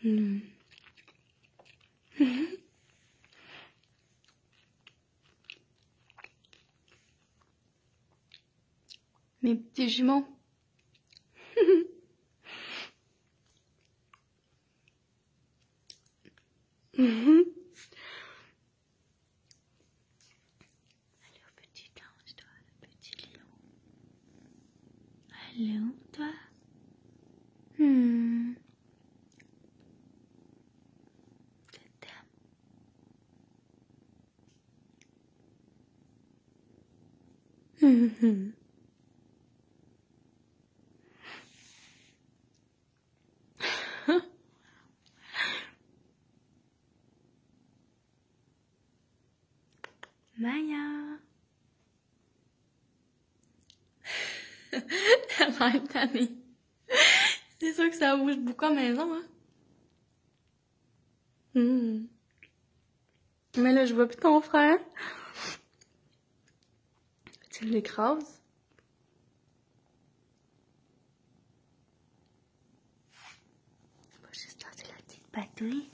Mmh. Mes petits jumeaux. Allô, petit ange, toi, le petit lion. Allô, toi. Je t'aime. Maya. Elle va être tannée. C'est sûr que ça bouge beaucoup à la maison, hein? Mais là, je vois plus ton frère. Tu l'écrases. Je vais juste lancer la petite patouille.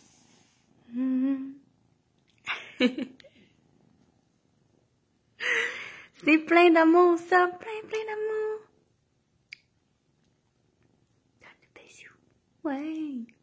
C'est plein d'amour, ça, plein d'amour. Donne le bisou. Ouais.